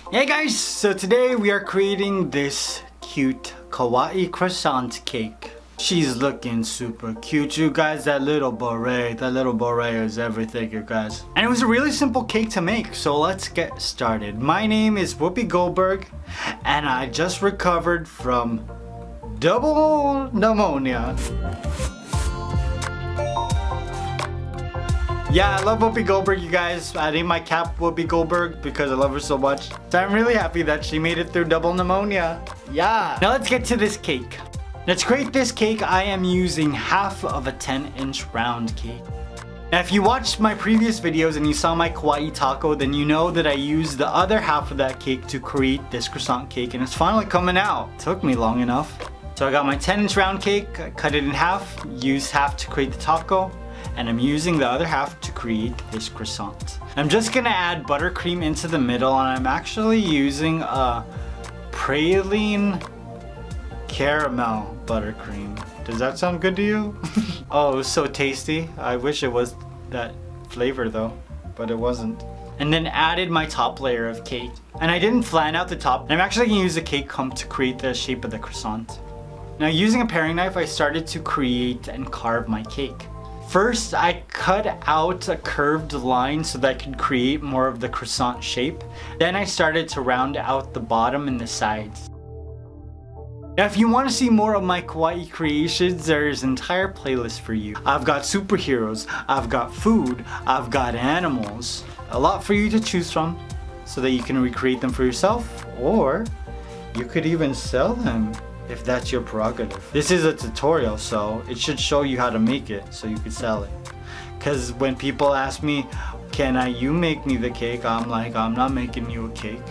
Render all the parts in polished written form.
Hey guys, so today we are creating this cute kawaii croissant cake. She's looking super cute, you guys. That little beret is everything, you guys. And it was a really simple cake to make, so let's get started. My name is Whoopi Goldberg, and I just recovered from double pneumonia. Yeah, I love Whoopi Goldberg, you guys. I named my cat Whoopi Goldberg because I love her so much. So I'm really happy that she made it through double pneumonia. Yeah. Now let's get to this cake. Now to create this cake, I am using half of a 10-inch round cake. Now if you watched my previous videos and you saw my kawaii taco, then you know that I used the other half of that cake to create this croissant cake, and it's finally coming out. It took me long enough. So I got my 10-inch round cake, I cut it in half, used half to create the taco, and I'm using the other half to create this croissant. I'm just gonna add buttercream into the middle, and I'm actually using a praline caramel buttercream. Does that sound good to you? Oh, it was so tasty. I wish it was that flavor though, but it wasn't. And then added my top layer of cake. And I didn't flatten out the top. I'm actually gonna use a cake hump to create the shape of the croissant. Now using a paring knife, I started to create and carve my cake. First, I cut out a curved line so that I could create more of the croissant shape. Then I started to round out the bottom and the sides. Now if you want to see more of my kawaii creations, there's an entire playlist for you. I've got superheroes, I've got food, I've got animals. A lot for you to choose from so that you can recreate them for yourself, or you could even sell them if that's your prerogative. This is a tutorial, so it should show you how to make it so you could sell it. Cause when people ask me, you make me the cake? I'm like, I'm not making you a cake.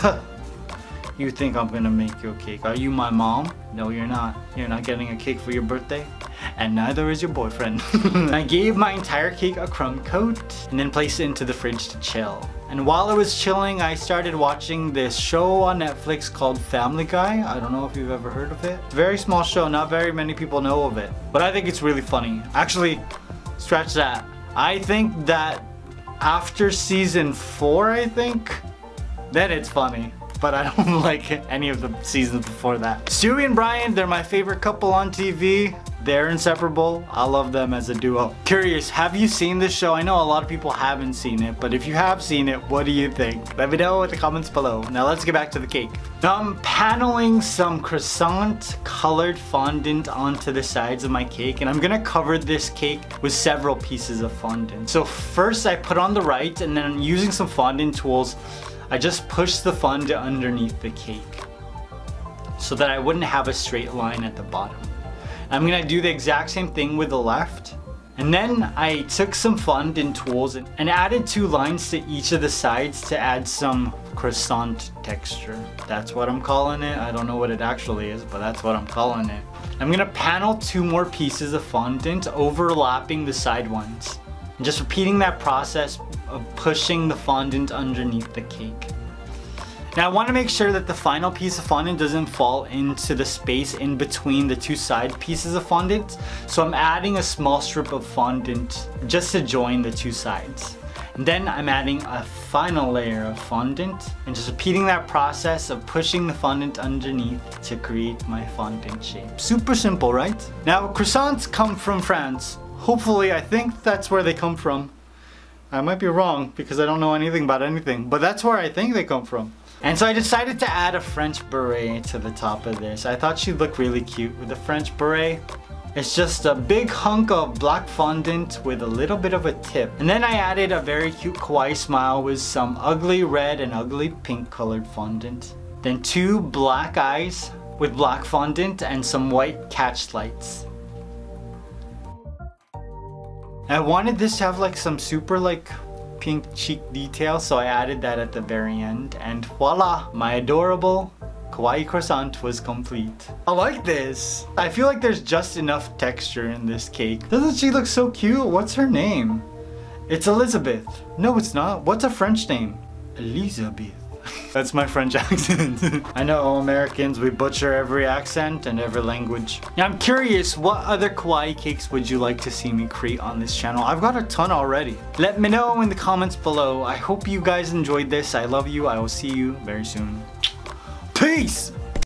You think I'm gonna make you a cake? Are you my mom? No, you're not. You're not getting a cake for your birthday, and neither is your boyfriend. I gave my entire cake a crumb coat and then placed it into the fridge to chill. And while it was chilling, I started watching this show on Netflix called Family Guy. I don't know if you've ever heard of it. It's a very small show, not very many people know of it, but I think it's really funny. Actually, scratch that. I think that after season 4, then it's funny. But I don't like any of the seasons before that. Stewie and Brian, they're my favorite couple on TV. They're inseparable. I love them as a duo. Curious, have you seen this show? I know a lot of people haven't seen it, but if you have seen it, what do you think? Let me know in the comments below. Now let's get back to the cake. Now I'm paneling some croissant colored fondant onto the sides of my cake, and I'm gonna cover this cake with several pieces of fondant. So first I put on the right, and then using some fondant tools, I just pushed the fondant underneath the cake so that I wouldn't have a straight line at the bottom. I'm gonna do the exact same thing with the left. And then I took some fondant tools and added 2 lines to each of the sides to add some croissant texture. That's what I'm calling it. I don't know what it actually is, but that's what I'm calling it. I'm gonna panel 2 more pieces of fondant overlapping the side ones. And just repeating that process of pushing the fondant underneath the cake. Now I want to make sure that the final piece of fondant doesn't fall into the space in between the 2 side pieces of fondant. So I'm adding a small strip of fondant just to join the 2 sides. And then I'm adding a final layer of fondant and just repeating that process of pushing the fondant underneath to create my fondant shape. Super simple, right? Now croissants come from France. Hopefully, I think that's where they come from. I might be wrong because I don't know anything about anything, but that's where I think they come from. And so I decided to add a French beret to the top of this. I thought she'd look really cute with a French beret. It's just a big hunk of black fondant with a little bit of a tip. And then I added a very cute kawaii smile with some ugly red and ugly pink colored fondant. Then 2 black eyes with black fondant and some white catch lights. I wanted this to have like some super like pink cheek detail, so I added that at the very end, and voila, my adorable kawaii croissant was complete. I like this. I feel like there's just enough texture in this cake. Doesn't she look so cute? What's her name? It's Elizabeth. No, it's not. What's a French name? Elizabeth. That's my French accent. I know Americans, we butcher every accent and every language. Now I'm curious, what other kawaii cakes would you like to see me create on this channel? I've got a ton already. Let me know in the comments below. I hope you guys enjoyed this. I love you. I will see you very soon. Peace!